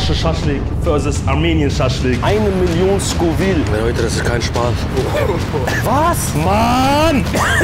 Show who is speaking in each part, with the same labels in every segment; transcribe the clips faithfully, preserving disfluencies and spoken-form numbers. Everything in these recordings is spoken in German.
Speaker 1: Russian Schaschlik versus Armenian Schaschlik. Eine Million Scoville.
Speaker 2: Leute, das ist kein Spaß.
Speaker 1: Was? Mann!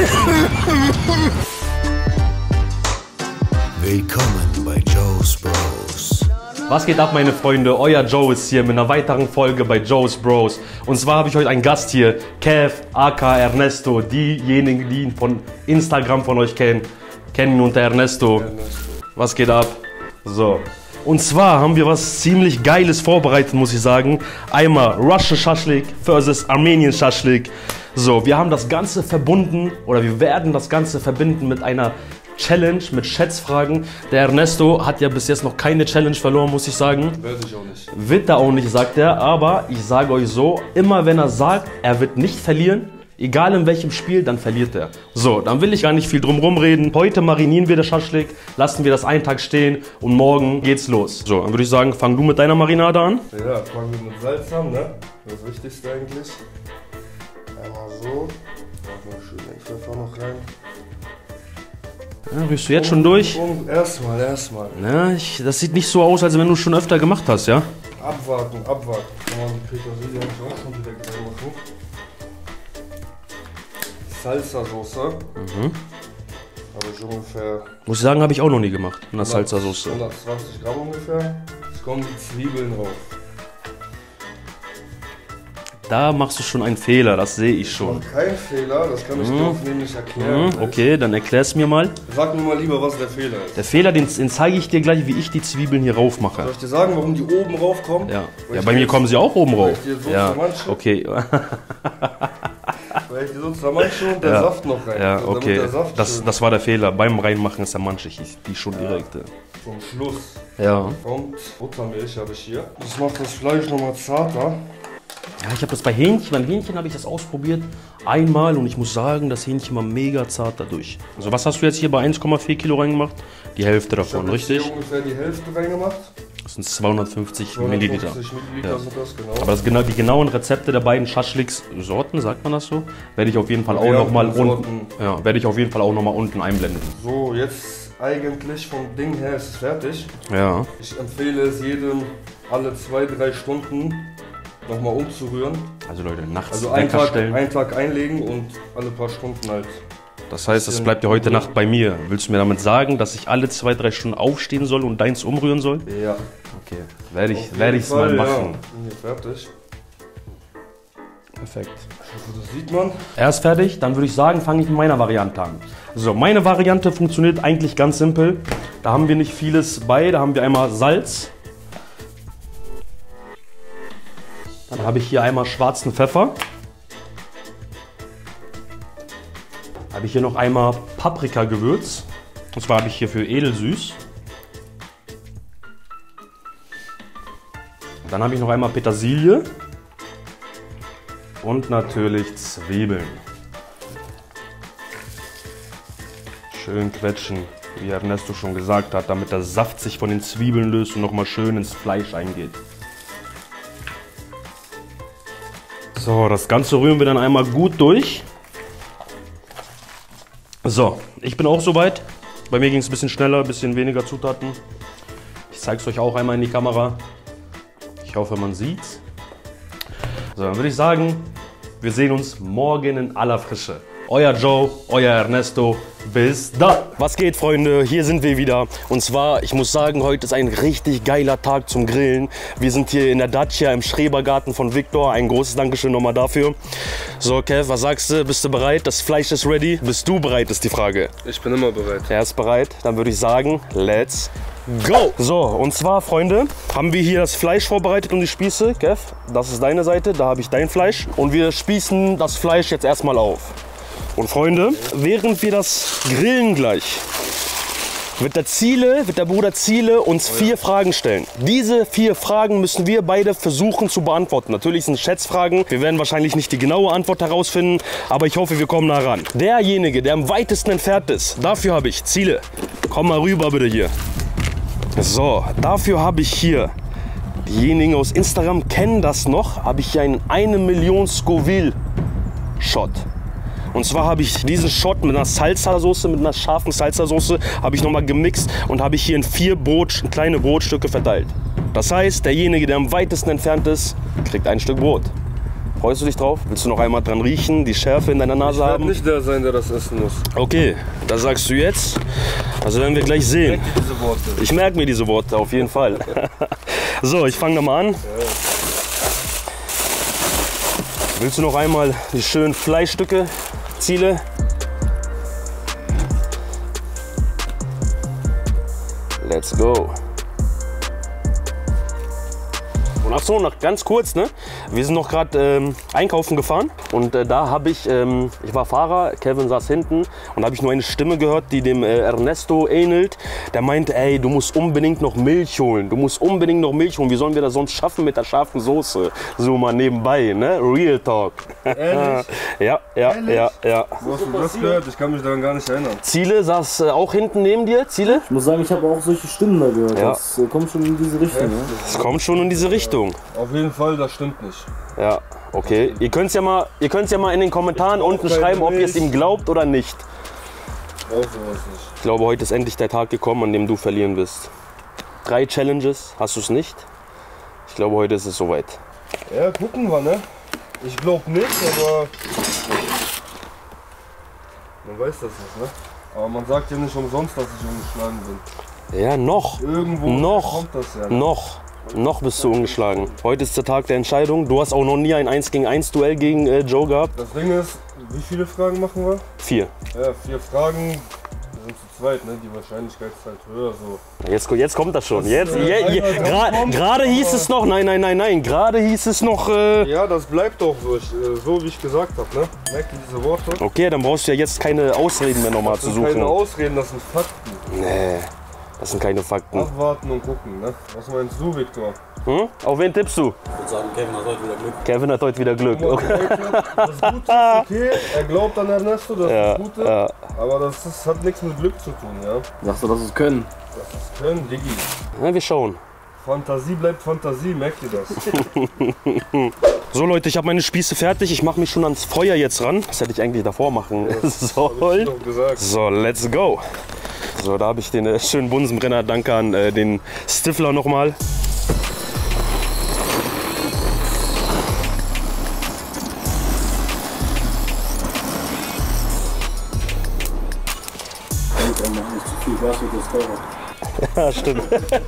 Speaker 3: Willkommen bei Joe's Bros.
Speaker 1: Was geht ab, meine Freunde? Euer Joe ist hier mit einer weiteren Folge bei Joe's Bros. Und zwar habe ich heute einen Gast hier, Kev, aka Ernesto. Diejenigen, die ihn von Instagram von euch kennen, kennen ihn unter Ernesto. Ernesto. Was geht ab? So. Und zwar haben wir was ziemlich Geiles vorbereitet, muss ich sagen. Einmal Russian Schaschlik versus Armenian Schaschlik. So, wir haben das Ganze verbunden, oder wir werden das Ganze verbinden mit einer Challenge, mit Schätzfragen. Der Ernesto hat ja bis jetzt noch keine Challenge verloren, muss ich sagen.
Speaker 2: Wird ich auch nicht.
Speaker 1: Wird er auch nicht, sagt er. Aber ich sage euch so, immer wenn er sagt, er wird nicht verlieren, egal in welchem Spiel, dann verliert er. So, dann will ich gar nicht viel drum rumreden. Heute marinieren wir das Schaschlik, lassen wir das einen Tag stehen und morgen geht's los. So, dann würde ich sagen, fang du mit deiner Marinade an.
Speaker 2: Ja, fangen wir mit Salz an, ne? Das Wichtigste eigentlich. Einmal so. Machen wir schön den Pfeffer noch rein.
Speaker 1: Ja, rührst du jetzt schon durch?
Speaker 2: Und erstmal, erstmal.
Speaker 1: Ja, ich, das sieht nicht so aus, als wenn du schon öfter gemacht hast, ja?
Speaker 2: Abwarten, abwarten. Kann man die Petersilie auch schon direkt reinmachen. Salsa-Soße. Mhm. Habe ich ungefähr.
Speaker 1: Muss ich sagen, habe ich auch noch nie gemacht. In der Salsa-Soße.
Speaker 2: hundertzwanzig Gramm ungefähr. Jetzt kommen die Zwiebeln drauf.
Speaker 1: Da machst du schon einen Fehler, das sehe ich schon.
Speaker 2: Kein Fehler, das kann ich mhm. dir auch nämlich erklären.
Speaker 1: Mhm. Okay, dann erklär es mir mal.
Speaker 2: Sag mir mal lieber, was der Fehler ist.
Speaker 1: Der Fehler, den, den zeige ich dir gleich, wie ich die Zwiebeln hier rauf mache.
Speaker 2: Soll ich dir sagen, warum die oben rauf kommen?
Speaker 1: Ja, ja bei mir kommen sie auch oben rauf.
Speaker 2: Weil ich dir so
Speaker 1: ja, okay.
Speaker 2: Weil ich die sonst manche und der
Speaker 1: ja.
Speaker 2: Saft noch rein.
Speaker 1: Ja,
Speaker 2: also
Speaker 1: okay.
Speaker 2: Der Saft
Speaker 1: das, das war der Fehler. Beim Reinmachen ist der manchig, die schon
Speaker 2: ja.
Speaker 1: direkt.
Speaker 2: Zum Schluss
Speaker 1: ja.
Speaker 2: kommt Buttermilch, habe ich hier. Das macht das Fleisch nochmal zarter.
Speaker 1: Ja, ich habe das bei Hähnchen, beim Hähnchen habe ich das ausprobiert. Einmal und ich muss sagen, das Hähnchen war mega zart dadurch. Also was hast du jetzt hier bei eins Komma vier Kilo reingemacht? Die Hälfte davon,
Speaker 2: ich
Speaker 1: richtig?
Speaker 2: Ich habe ungefähr die Hälfte reingemacht.
Speaker 1: Das sind zweihundertfünfzig Milliliter.
Speaker 2: Milliliter
Speaker 1: ja.
Speaker 2: sind das, genau.
Speaker 1: Aber das, genau, die genauen Rezepte der beiden Schaschliks-Sorten, sagt man das so, werde ich auf jeden Fall auch
Speaker 2: ja,
Speaker 1: noch mal unten, ja, werde ich auf jeden Fall auch noch mal unten einblenden.
Speaker 2: So, jetzt eigentlich vom Ding her ist es fertig.
Speaker 1: Ja.
Speaker 2: Ich empfehle es jedem alle zwei, drei Stunden nochmal umzurühren.
Speaker 1: Also Leute, nachts
Speaker 2: also einen Tag,
Speaker 1: stellen.
Speaker 2: einen Tag einlegen und alle paar Stunden halt.
Speaker 1: Das heißt, das bleibt ja heute Nacht bei mir. Willst du mir damit sagen, dass ich alle zwei, drei Stunden aufstehen soll und deins umrühren soll?
Speaker 2: Ja.
Speaker 1: Okay, werde ich werde ich es mal machen.
Speaker 2: Ja. Hier fertig.
Speaker 1: Perfekt.
Speaker 2: Ich hoffe, das sieht man.
Speaker 1: Er ist fertig, dann würde ich sagen, fange ich mit meiner Variante an. So, meine Variante funktioniert eigentlich ganz simpel. Da haben wir nicht vieles bei. Da haben wir einmal Salz. Dann habe ich hier einmal schwarzen Pfeffer. Habe ich hier noch einmal Paprikagewürz. Und zwar habe ich hier für edelsüß. Dann habe ich noch einmal Petersilie. Und natürlich Zwiebeln. Schön quetschen, wie Ernesto schon gesagt hat, damit der Saft sich von den Zwiebeln löst und nochmal schön ins Fleisch eingeht. So, das Ganze rühren wir dann einmal gut durch. So, ich bin auch soweit. Bei mir ging es ein bisschen schneller, ein bisschen weniger Zutaten. Ich zeige es euch auch einmal in die Kamera. Ich hoffe, man sieht's. So, dann würde ich sagen, wir sehen uns morgen in aller Frische. Euer Joe, euer Ernesto, bis dann. Was geht, Freunde? Hier sind wir wieder. Und zwar, ich muss sagen, heute ist ein richtig geiler Tag zum Grillen. Wir sind hier in der Dacia im Schrebergarten von Victor. Ein großes Dankeschön nochmal dafür. So, Kev, was sagst du? Bist du bereit? Das Fleisch ist ready. Bist du bereit, ist die Frage.
Speaker 2: Ich bin immer bereit.
Speaker 1: Er ist bereit. Dann würde ich sagen, let's go! So, und zwar, Freunde, haben wir hier das Fleisch vorbereitet und die Spieße. Kev, das ist deine Seite, da habe ich dein Fleisch. Und wir spießen das Fleisch jetzt erstmal auf. Und Freunde, während wir das grillen gleich, wird der Ziele, wird der Bruder Ziele uns vier Fragen stellen. Diese vier Fragen müssen wir beide versuchen zu beantworten. Natürlich sind Schätzfragen. Wir werden wahrscheinlich nicht die genaue Antwort herausfinden, aber ich hoffe, wir kommen nah ran. Derjenige, der am weitesten entfernt ist, dafür habe ich Ziele. Komm mal rüber bitte hier. So, dafür habe ich hier, diejenigen aus Instagram kennen das noch, habe ich hier einen eine Million Scoville Shot. Und zwar habe ich diesen Shot mit einer Salsa-Soße, mit einer scharfen Salsa-Soße, habe ich nochmal gemixt und habe ich hier in vier Brot, kleine Brotstücke verteilt. Das heißt, derjenige, der am weitesten entfernt ist, kriegt ein Stück Brot. Freust du dich drauf? Willst du noch einmal dran riechen, die Schärfe in deiner Nase
Speaker 2: Ich
Speaker 1: haben?
Speaker 2: werde nicht der sein, der das essen muss.
Speaker 1: Okay, das sagst du jetzt. Also werden wir gleich sehen.
Speaker 2: Merk dir diese Worte.
Speaker 1: Ich merke mir diese Worte auf jeden Fall. So, ich fange nochmal an. Willst du noch einmal die schönen Fleischstücke, Ziele? Let's go. Und ach so, noch ganz kurz, ne? Wir sind noch gerade ähm, einkaufen gefahren und äh, da habe ich, ähm, ich war Fahrer, Kevin saß hinten und habe ich nur eine Stimme gehört, die dem äh, Ernesto ähnelt. Der meinte, ey, du musst unbedingt noch Milch holen, du musst unbedingt noch Milch holen. Wie sollen wir das sonst schaffen mit der scharfen Soße? So mal nebenbei, ne? Real Talk.
Speaker 2: Ehrlich?
Speaker 1: Ja, ja,
Speaker 2: Ehrlich?
Speaker 1: ja, ja.
Speaker 2: Wo hast du das gehört? Ich kann mich daran gar nicht erinnern.
Speaker 1: Ziele saß äh, auch hinten neben dir, Ziele?
Speaker 4: Ich muss sagen, ich habe auch solche Stimmen da gehört.
Speaker 1: Ja.
Speaker 4: Das äh, kommt schon in diese Richtung. Ne?
Speaker 1: Es kommt schon in diese Richtung.
Speaker 2: Auf jeden Fall, das stimmt nicht.
Speaker 1: Ja, okay. Ihr könnt es ja mal, ihr könnt's ja mal in den Kommentaren unten schreiben, ob ihr es ihm glaubt oder nicht.
Speaker 2: Auch sowas nicht.
Speaker 1: Ich glaube, heute ist endlich der Tag gekommen, an dem du verlieren wirst. Drei Challenges, hast du es nicht? Ich glaube, heute ist es soweit.
Speaker 2: Ja, gucken wir, ne? Ich glaube nicht, aber man weiß das nicht, ne? Aber man sagt ja nicht umsonst, dass ich ungeschlagen bin.
Speaker 1: Ja, noch.
Speaker 2: Irgendwo
Speaker 1: Noch.
Speaker 2: kommt das ja. Ne?
Speaker 1: Noch. Noch bist du ungeschlagen. Heute ist der Tag der Entscheidung. Du hast auch noch nie ein eins gegen eins Duell gegen äh, Joe gehabt.
Speaker 2: Das Ding ist, wie viele Fragen machen wir?
Speaker 1: Vier.
Speaker 2: Ja, vier Fragen. Wir sind zu zweit, ne? Die Wahrscheinlichkeit ist halt höher so.
Speaker 1: Jetzt, jetzt kommt das schon. Jetzt,
Speaker 2: äh,
Speaker 1: je, je,
Speaker 2: einmal
Speaker 1: gra-
Speaker 2: draufkommt,
Speaker 1: Gerade hieß
Speaker 2: aber-
Speaker 1: es noch, nein, nein, nein, nein. Gerade hieß es noch. Äh,
Speaker 2: Ja, das bleibt doch so, ich, äh, so wie ich gesagt habe, ne? Merkt ihr diese Worte?
Speaker 1: okay, dann brauchst du ja jetzt keine Ausreden mehr nochmal
Speaker 2: Das
Speaker 1: zu
Speaker 2: sind keine
Speaker 1: suchen.
Speaker 2: Ausreden, das sind Fakten.
Speaker 1: Nee, das sind keine Fakten.
Speaker 2: Abwarten und gucken, ne? Was meinst du, Viktor?
Speaker 1: Hm? Auf wen tippst du?
Speaker 5: Ich würde sagen, Kevin hat heute wieder Glück.
Speaker 1: Kevin hat heute wieder Glück. Okay.
Speaker 2: Das Gute ist okay, er glaubt an Ernesto, das
Speaker 1: Ja,
Speaker 2: ist das Gute.
Speaker 1: ja.
Speaker 2: Aber das, ist, hat nichts mit Glück zu tun, ja?
Speaker 4: Sagst du, dass wir es können?
Speaker 2: Das ist können, Diggi.
Speaker 1: Na, wir schauen.
Speaker 2: Fantasie bleibt Fantasie, merkt ihr das?
Speaker 1: So Leute, ich habe meine Spieße fertig. Ich mache mich schon ans Feuer jetzt ran. Das hätte ich eigentlich davor machen
Speaker 2: Hab ich
Speaker 1: sollen.
Speaker 2: doch gesagt.
Speaker 1: So, let's go. So, da habe ich den äh, schönen Bunsenbrenner. Danke an äh, den Stifler nochmal.
Speaker 4: Er macht nicht zu viel Gas mit der Steuer.
Speaker 1: Ja, stimmt.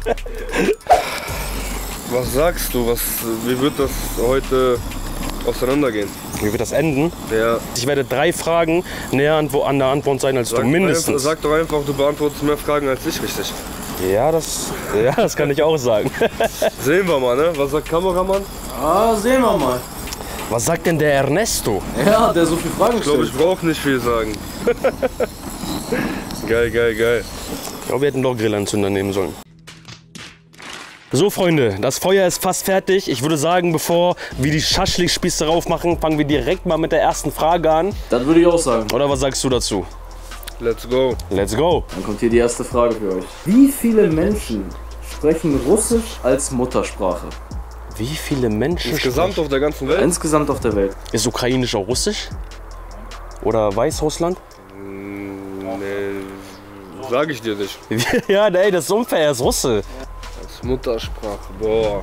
Speaker 2: Was sagst du? Was, wie wird das heute auseinandergehen?
Speaker 1: Wie wird das enden?
Speaker 2: Ja,
Speaker 1: Ich werde drei Fragen näher an, an der Antwort sein als
Speaker 2: sag,
Speaker 1: du, mindestens.
Speaker 2: Sag doch einfach, du beantwortest mehr Fragen als ich, richtig?
Speaker 1: Ja, das, ja, das kann ich auch sagen.
Speaker 2: Sehen wir mal, ne? Was sagt Kameramann?
Speaker 4: Ah, sehen wir mal.
Speaker 1: Was sagt denn der Ernesto?
Speaker 4: Ja, der so viele Fragen
Speaker 2: Ich glaube,
Speaker 4: stellt.
Speaker 2: ich brauche nicht viel sagen. Geil, geil, geil.
Speaker 1: Ich glaube, wir hätten doch Grillanzünder nehmen sollen. So Freunde, das Feuer ist fast fertig. Ich würde sagen, bevor wir die Schaschlik-Spieße raufmachen, fangen wir direkt mal mit der ersten Frage an.
Speaker 4: Das würde ich auch sagen.
Speaker 1: Oder was sagst du dazu?
Speaker 2: Let's go.
Speaker 1: Let's go.
Speaker 4: Dann kommt hier die erste Frage für euch. Wie viele Menschen sprechen Russisch als Muttersprache?
Speaker 1: Wie viele Menschen
Speaker 2: Insgesamt auf der ganzen Welt?
Speaker 4: Insgesamt auf der Welt.
Speaker 1: Ist Ukrainisch auch Russisch? Oder Weißrussland?
Speaker 2: Nee, sag ich dir nicht.
Speaker 1: Ja, ey, das ist unfair, er ist Russe.
Speaker 2: Als Muttersprache, boah.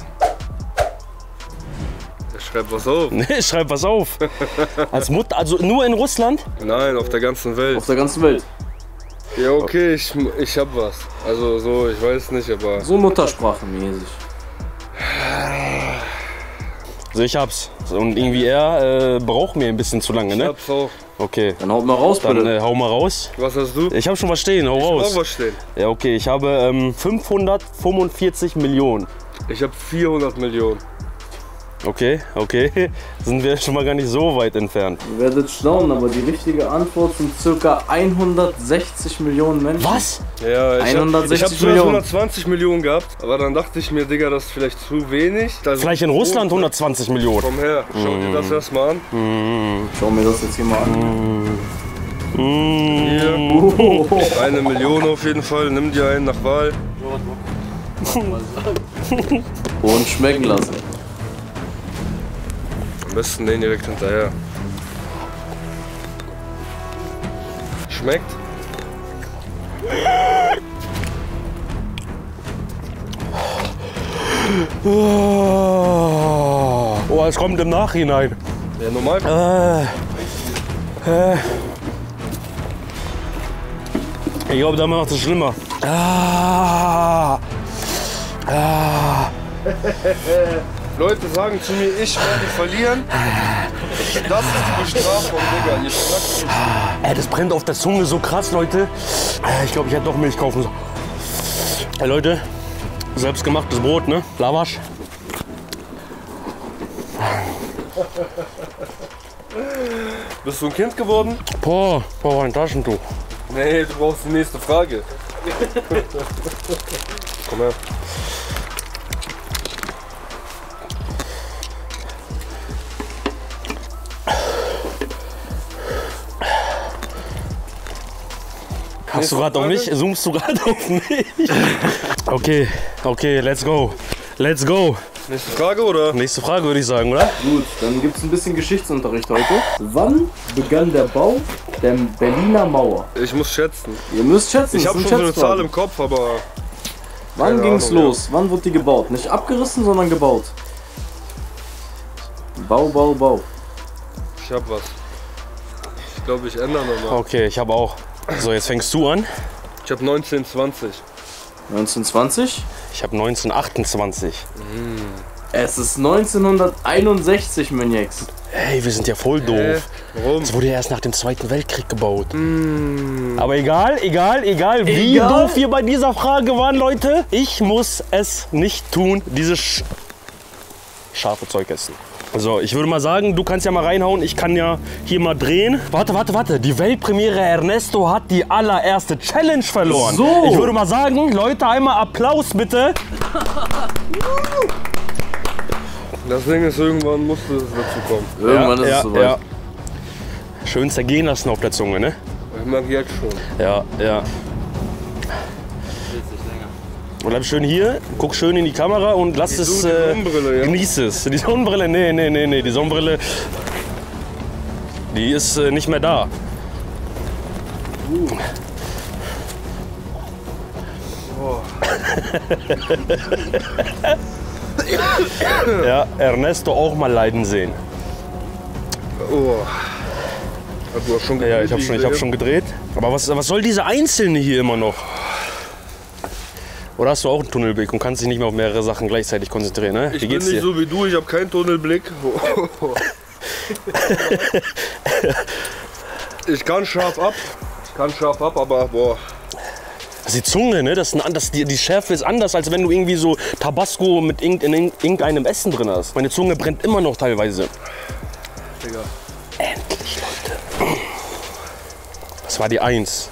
Speaker 2: Ich schreib was auf.
Speaker 1: Nee, schreib was auf. Als Mutter, also nur in Russland?
Speaker 2: Nein, auf der ganzen Welt.
Speaker 4: Auf der ganzen Welt.
Speaker 2: Ja, okay, ich, ich hab was. Also so, ich weiß nicht, aber...
Speaker 4: So Muttersprachenmäßig.
Speaker 1: Also ich hab's. Und irgendwie er äh, braucht mir ein bisschen zu lange,
Speaker 2: Ich
Speaker 1: ne?
Speaker 2: hab's auch.
Speaker 1: Okay.
Speaker 4: Dann haut mal raus,
Speaker 1: Dann
Speaker 4: bitte.
Speaker 1: äh, hau mal raus.
Speaker 2: Was hast du?
Speaker 1: Ich habe schon was stehen, hau
Speaker 2: Ich
Speaker 1: raus.
Speaker 2: auch was stehen.
Speaker 1: Ja, okay, ich habe ähm, fünfhundertfünfundvierzig Millionen.
Speaker 2: Ich hab vierhundert Millionen.
Speaker 1: Okay, okay. Sind wir schon mal gar nicht so weit entfernt.
Speaker 4: Ihr werdet staunen, aber die richtige Antwort sind ca. hundertsechzig Millionen Menschen.
Speaker 1: Was?
Speaker 2: Ja, ich
Speaker 4: hundertsechzig
Speaker 2: hab, ich hab
Speaker 4: Millionen.
Speaker 2: hundertzwanzig Millionen gehabt, aber dann dachte ich mir, Digga, das ist vielleicht zu wenig. Also,
Speaker 1: Vielleicht in Russland hundertzwanzig Millionen.
Speaker 2: Komm her, schau dir das erstmal an.
Speaker 4: Schau mir das jetzt hier mal an.
Speaker 2: Hier, eine Million auf jeden Fall, nimm dir einen nach Wahl.
Speaker 4: Und schmecken lassen.
Speaker 2: Am besten den direkt hinterher. schmeckt.
Speaker 1: Oh, es kommt im Nachhinein.
Speaker 2: Ja, normal.
Speaker 1: Äh, äh. Ich glaube, da macht es schlimmer. Ah, ah.
Speaker 2: Leute sagen zu mir, ich werde verlieren. Das ist die Bestrafung, Digga. Ihr schnackt mich.
Speaker 1: Ey, das brennt auf der Zunge so krass, Leute. Äh, Ich glaube, ich hätte doch Milch kaufen sollen. Hey, Leute, selbstgemachtes Brot, ne? Lavasch.
Speaker 2: Bist du ein Kind geworden?
Speaker 1: Boah, boah, ein Taschentuch.
Speaker 2: Nee, du brauchst die nächste Frage. Komm her.
Speaker 1: Hast du gerade auf mich? Zoomst du gerade auf mich? Okay, okay, let's go. Let's go.
Speaker 2: Nächste Frage, oder?
Speaker 1: Nächste Frage würde ich sagen, oder?
Speaker 4: Gut, dann gibt es ein bisschen Geschichtsunterricht heute. Wann begann der Bau der Berliner Mauer?
Speaker 2: Ich muss schätzen.
Speaker 4: Ihr müsst schätzen.
Speaker 2: Ich
Speaker 4: das
Speaker 2: habe
Speaker 4: sind
Speaker 2: schon so eine
Speaker 4: Schätzfragen.
Speaker 2: Zahl im Kopf, aber
Speaker 4: Wann
Speaker 2: keine
Speaker 4: ging's
Speaker 2: Ahnung,
Speaker 4: los? Wann wurde die gebaut? Nicht abgerissen, sondern gebaut. Bau, Bau, Bau.
Speaker 2: ich hab was. Ich glaube, ich ändere nochmal.
Speaker 1: Okay, ich habe auch. So, jetzt fängst du an.
Speaker 2: Ich habe neunzehn zwanzig.
Speaker 4: neunzehnhundertzwanzig?
Speaker 1: Ich habe neunzehnhundertachtundzwanzig.
Speaker 4: Es ist neunzehnhunderteinundsechzig, Mönjeks.
Speaker 1: Hey, wir sind ja voll doof.
Speaker 2: Äh, warum?
Speaker 1: Es wurde ja erst nach dem Zweiten Weltkrieg gebaut. Aber egal, egal, egal, wie
Speaker 4: Egal.
Speaker 1: doof wir bei dieser Frage waren, Leute. Ich muss es nicht tun, dieses sch scharfe Zeug essen. So, ich würde mal sagen, du kannst ja mal reinhauen. Ich kann ja hier mal drehen. Warte, warte, warte. Die Weltpremiere Ernesto hat die allererste Challenge verloren.
Speaker 4: So.
Speaker 1: Ich würde mal sagen, Leute, einmal Applaus bitte.
Speaker 2: Das Ding ist, irgendwann musste es dazu kommen.
Speaker 4: Irgendwann ist
Speaker 1: ja,
Speaker 4: es soweit.
Speaker 1: ja. Schön zergehen lassen auf der Zunge, ne?
Speaker 2: Ich mag jetzt schon.
Speaker 1: Ja, ja. Bleib schön hier, guck schön in die Kamera und lass
Speaker 2: Die
Speaker 1: es,
Speaker 2: Su- die
Speaker 1: äh,
Speaker 2: Sonnenbrille, ja?
Speaker 1: genieß es. Die Sonnenbrille, nee, nee, nee, nee, die Sonnenbrille, die ist äh, nicht mehr da. Ja, Ernesto auch mal leiden sehen.
Speaker 2: Oh. Du hast schon gedreht,
Speaker 1: Ja, ich habe schon, ich hab schon gedreht. Aber was, was soll diese Einzelne hier immer noch? Oder hast du auch einen Tunnelblick und kannst dich nicht mehr auf mehrere Sachen gleichzeitig konzentrieren, ne?
Speaker 2: Ich
Speaker 1: Wie
Speaker 2: bin
Speaker 1: geht's
Speaker 2: nicht
Speaker 1: dir?
Speaker 2: so wie du, ich habe keinen Tunnelblick. Ich kann scharf ab. Ich kann scharf ab, aber boah.
Speaker 1: Das ist die Zunge, ne? Das ist ein, das, die, die Schärfe ist anders, als wenn du irgendwie so Tabasco mit irgend, in irgendeinem Essen drin hast. Meine Zunge brennt immer noch teilweise.
Speaker 2: Digga.
Speaker 1: Endlich, Leute. Das war die Eins.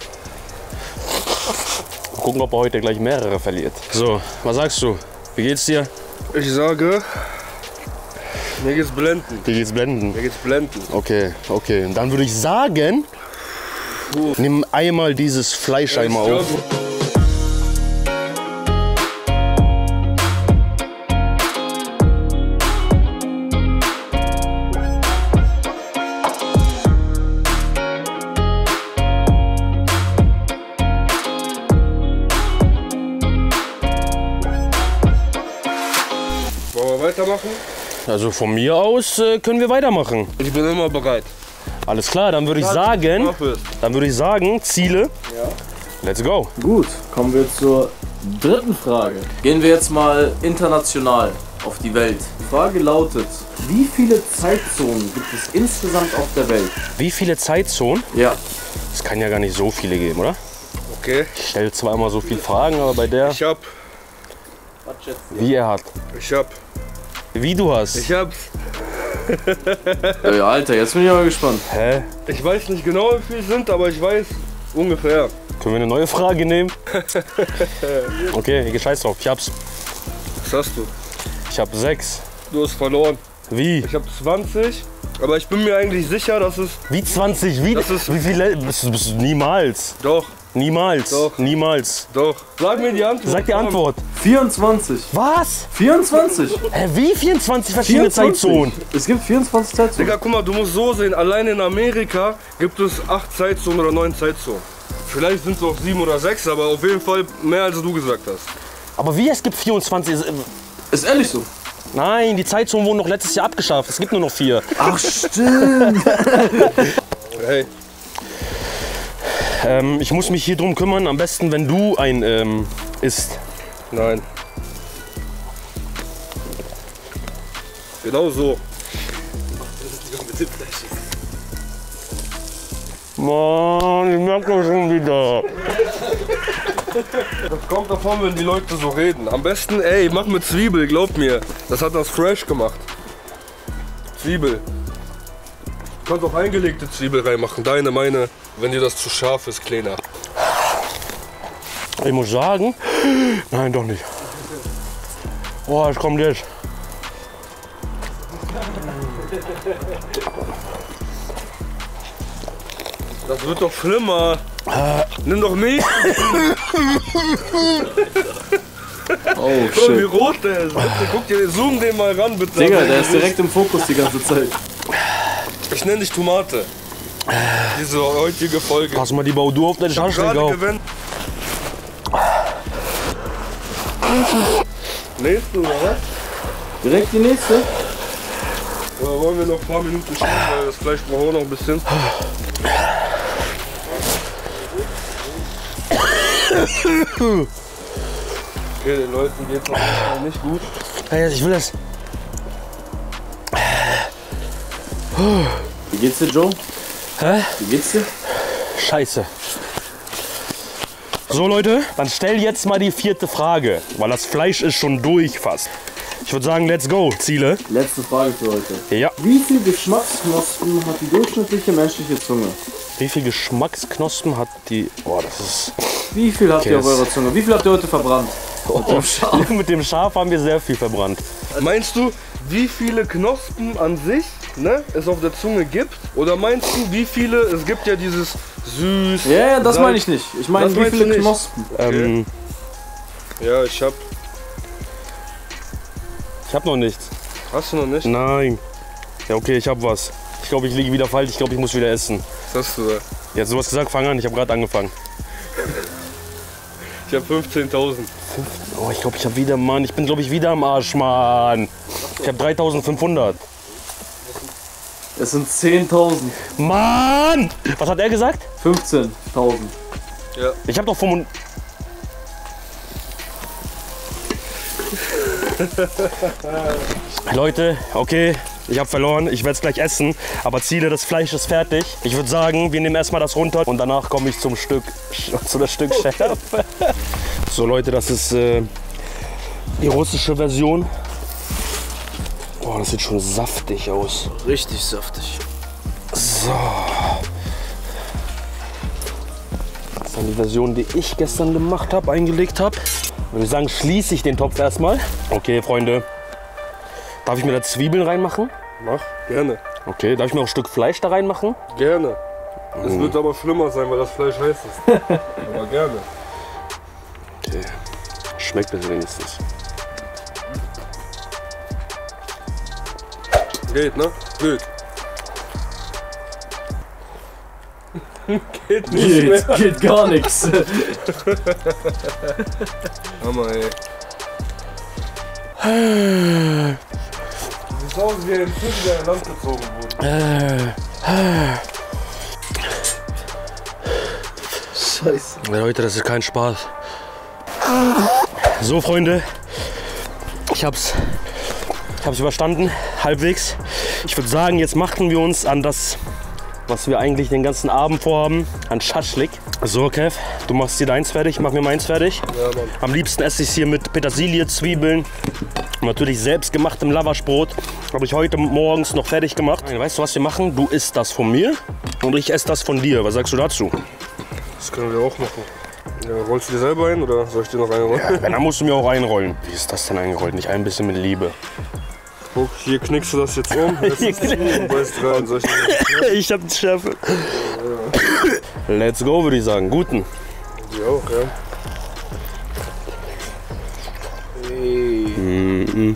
Speaker 1: Mal gucken, ob er heute gleich mehrere verliert. So, was sagst du? Wie geht's dir?
Speaker 2: Ich sage, mir geht's blenden.
Speaker 1: Wie geht's blenden?
Speaker 2: Mir geht's blenden.
Speaker 1: Okay, okay. Und dann würde ich sagen, nimm einmal dieses Fleisch einmal auf.
Speaker 2: Wollen wir weitermachen?
Speaker 1: Also von mir aus äh, können wir weitermachen.
Speaker 2: Ich bin immer bereit.
Speaker 1: Alles klar, dann würde ich sagen,
Speaker 2: Dafür.
Speaker 1: dann würde ich sagen, Ziele.
Speaker 2: Ja.
Speaker 1: Let's go.
Speaker 4: Gut, kommen wir zur dritten Frage. Gehen wir jetzt mal international auf die Welt. Die Frage lautet, wie viele Zeitzonen gibt es insgesamt auf der Welt?
Speaker 1: Wie viele Zeitzonen?
Speaker 4: Ja.
Speaker 1: Es kann ja gar nicht so viele geben, oder?
Speaker 2: Okay.
Speaker 1: Ich stelle zwar immer so viele Fragen, aber bei der,
Speaker 2: Ich hab.
Speaker 1: wie er hat.
Speaker 2: Ich hab.
Speaker 1: Wie du hast.
Speaker 2: Ich hab's.
Speaker 4: Ey, Alter, jetzt bin ich mal gespannt.
Speaker 1: Hä?
Speaker 2: Ich weiß nicht genau, wie viele sind, aber ich weiß ungefähr.
Speaker 1: Können wir eine neue Frage nehmen? Okay, ich scheiß drauf. Ich hab's.
Speaker 2: Was hast du?
Speaker 1: Ich hab sechs.
Speaker 2: Du hast verloren.
Speaker 1: Wie?
Speaker 2: Ich hab zwanzig, aber ich bin mir eigentlich sicher, dass es.
Speaker 1: Wie zwanzig? Wie,
Speaker 2: Das ist-
Speaker 1: wie viele? Bist, du- bist du niemals.
Speaker 2: Doch.
Speaker 1: Niemals.
Speaker 2: Doch.
Speaker 1: Niemals.
Speaker 2: Doch. Sag mir die Antwort.
Speaker 1: Sag die Antwort.
Speaker 4: vierundzwanzig.
Speaker 1: Was?
Speaker 4: vierundzwanzig.
Speaker 1: Hä, wie vierundzwanzig verschiedene Zeitzonen?
Speaker 4: Es gibt vierundzwanzig Zeitzonen.
Speaker 2: Digga, guck mal, du musst so sehen, allein in Amerika gibt es acht Zeitzonen oder neun Zeitzonen. Vielleicht sind es auch sieben oder sechs, aber auf jeden Fall mehr als du gesagt hast.
Speaker 1: Aber wie, es gibt vierundzwanzig?
Speaker 4: Ist ehrlich so.
Speaker 1: Nein, die Zeitzonen wurden noch letztes Jahr abgeschafft. Es gibt nur noch vier.
Speaker 4: Ach stimmt.
Speaker 2: Hey,
Speaker 1: Ähm, ich muss mich hier drum kümmern. Am besten, wenn du ein ähm, isst.
Speaker 2: nein. Genau so.
Speaker 1: Mann, ich merk doch schon wieder.
Speaker 2: Das kommt davon, wenn die Leute so reden. Am besten, ey, mach mit Zwiebel, glaub mir. Das hat das Fresh gemacht. Zwiebel. Du kannst auch eingelegte Zwiebel reinmachen. Deine, meine, wenn dir das zu scharf ist, kleiner.
Speaker 1: Ich muss sagen, nein, doch nicht. Oh, es kommt jetzt.
Speaker 2: Das wird doch schlimmer. Nimm doch Milch.
Speaker 4: Oh
Speaker 2: Guck mal, wie
Speaker 4: shit.
Speaker 2: rot der ist. Bitte, guck dir, zoom den mal ran, bitte.
Speaker 4: Digga, der ist direkt im Fokus die ganze Zeit.
Speaker 2: Ich nenne dich Tomate. Diese heutige Folge.
Speaker 1: Pass mal die Baudur auf deine Schaschlik
Speaker 2: Gerade
Speaker 1: auf.
Speaker 2: gewinnen. Nächste oder was?
Speaker 4: Direkt die nächste.
Speaker 2: Oder wollen wir noch ein paar Minuten stehen, weil das Fleisch brauchen wir noch ein bisschen. Okay, den Leuten geht's noch nicht gut.
Speaker 1: Hey, ich will das.
Speaker 4: Wie geht's dir, Joe?
Speaker 1: Hä?
Speaker 4: Wie geht's dir?
Speaker 1: Scheiße. So Leute, dann stell jetzt mal die vierte Frage, weil das Fleisch ist schon durch fast. Ich würde sagen, let's go. Ziele.
Speaker 4: Letzte Frage für heute.
Speaker 1: Ja.
Speaker 4: Wie viel Geschmacksknospen hat die durchschnittliche menschliche Zunge?
Speaker 1: Wie viel Geschmacksknospen hat die... Oh, das ist...
Speaker 4: Wie viel habt
Speaker 1: Okay,
Speaker 4: ihr auf
Speaker 1: das-
Speaker 4: eurer Zunge? Wie viel habt ihr heute verbrannt?
Speaker 1: Oh,
Speaker 4: dem Schaf.
Speaker 1: mit dem Schaf haben wir sehr viel verbrannt.
Speaker 2: Meinst du, wie viele Knospen an sich, ne, es auf der Zunge gibt? Oder meinst du, wie viele, es gibt ja dieses süß...
Speaker 4: Ja, ja, das
Speaker 2: Salz-
Speaker 4: meine ich nicht. Ich meine,
Speaker 2: Das
Speaker 4: wie
Speaker 2: meinst
Speaker 4: viele
Speaker 2: du nicht?
Speaker 4: Knospen?
Speaker 1: Ähm,
Speaker 2: Ja, ich hab...
Speaker 1: ich habe noch nichts.
Speaker 2: Hast du noch nicht?
Speaker 1: Nein. Ja, okay, ich habe was. Ich glaube, ich liege wieder falsch. Ich glaube, ich muss wieder essen.
Speaker 2: Was hast du da?
Speaker 1: Jetzt sowas gesagt, fang an. Ich habe gerade angefangen.
Speaker 2: Ich hab fünfzehntausend.
Speaker 1: Oh, ich glaube, ich habe wieder, Mann. Ich bin, glaube ich, wieder am Arsch, Mann. Ich habe dreitausendfünfhundert.
Speaker 4: Es sind zehntausend.
Speaker 1: Mann! Was hat er gesagt?
Speaker 4: fünfzehntausend.
Speaker 2: Ja.
Speaker 1: Ich habe doch fünfundvierzig. Leute, okay, ich habe verloren. Ich werde es gleich essen. Aber Ziele, das Fleisch ist fertig. Ich würde sagen, wir nehmen erstmal das runter und danach komme ich zum Stück, zu das Stück Schärfe. So Leute, das ist äh, die russische Version. Boah, das sieht schon saftig aus.
Speaker 4: Richtig saftig.
Speaker 1: So. Das ist dann die Version, die ich gestern gemacht habe, eingelegt habe. Würde ich sagen, schließe ich den Topf erstmal. Okay, Freunde. Darf ich mir da Zwiebeln reinmachen?
Speaker 2: Mach, gerne.
Speaker 1: Okay, darf ich mir auch ein Stück Fleisch da reinmachen?
Speaker 2: Gerne. Es wird aber schlimmer sein, weil das Fleisch heiß ist. Aber gerne.
Speaker 1: Okay. Schmeckt es wenigstens.
Speaker 2: Geht, ne? Geht. Geht nicht mehr.
Speaker 4: Geht, geht gar nichts.
Speaker 2: Hammer, ey. Du siehst aus wie ein Fisch, der in Land gezogen wurde.
Speaker 4: Scheiße.
Speaker 1: Ja, Leute, das ist kein Spaß. So, Freunde. Ich hab's, ich hab's überstanden, halbwegs. Ich würde sagen, jetzt machen wir uns an das, was wir eigentlich den ganzen Abend vorhaben, an Schaschlik. So, Kev, du machst dir deins fertig, ich mach mir meins fertig.
Speaker 2: Ja, Mann.
Speaker 1: Am liebsten esse ich es hier mit Petersilie, Zwiebeln und natürlich selbstgemachtem Lavaschbrot. Habe ich heute morgens noch fertig gemacht. Weißt du, was wir machen? Du isst das von mir und ich esse das von dir. Was sagst du dazu?
Speaker 2: Das können wir auch machen. Ja, rollst du dir selber ein oder soll ich dir noch einrollen?
Speaker 1: Ja, wenn, dann musst du mir auch einrollen. Wie ist das denn eingerollt? Nicht ein bisschen mit Liebe.
Speaker 2: Guck, hier knickst du das jetzt um. Jetzt ist es und beißt rein. Soll ich dir-
Speaker 1: Ich hab die Schärfe. Let's go, würde ich sagen. Guten.
Speaker 2: Ja. Ey.
Speaker 1: Mm-mm.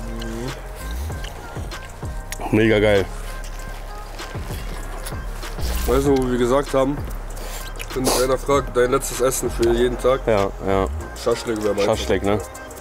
Speaker 1: Mega geil.
Speaker 2: Weißt du, wo wir gesagt haben, wenn dich einer fragt, dein letztes Essen für jeden Tag?
Speaker 1: Ja, ja.
Speaker 2: Schaschlik wäre mein
Speaker 1: Schaschlik, ne?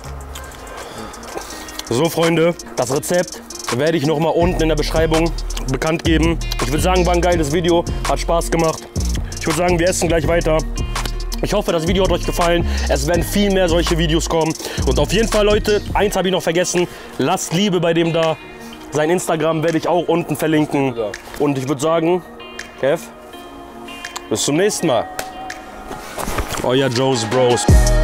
Speaker 1: So, Freunde, das Rezept werde ich nochmal unten in der Beschreibung bekannt geben. Ich würde sagen, war ein geiles Video, hat Spaß gemacht. Ich würde sagen, wir essen gleich weiter. Ich hoffe, das Video hat euch gefallen. Es werden viel mehr solche Videos kommen. Und auf jeden Fall, Leute, eins habe ich noch vergessen. Lasst Liebe bei dem da. Sein Instagram werde ich auch unten verlinken. Und ich würde sagen, Kev, bis zum nächsten Mal. Euer Joe's Bros.